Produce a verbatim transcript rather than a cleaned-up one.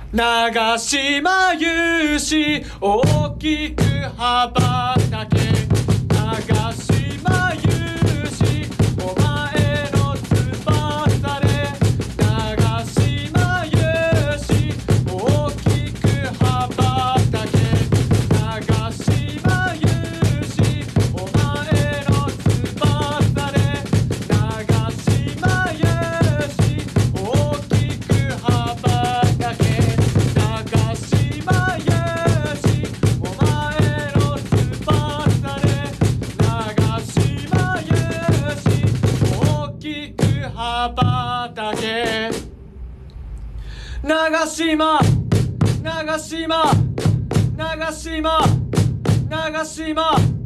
長島有志大きく羽ばたけ長島有志お前の翼で長島有志大きく羽ばたけ長島有志お前の翼で長島有志大きく羽ばたけ長島有志お前の翼で長島有志大きく羽ばたけ長島長島長島長島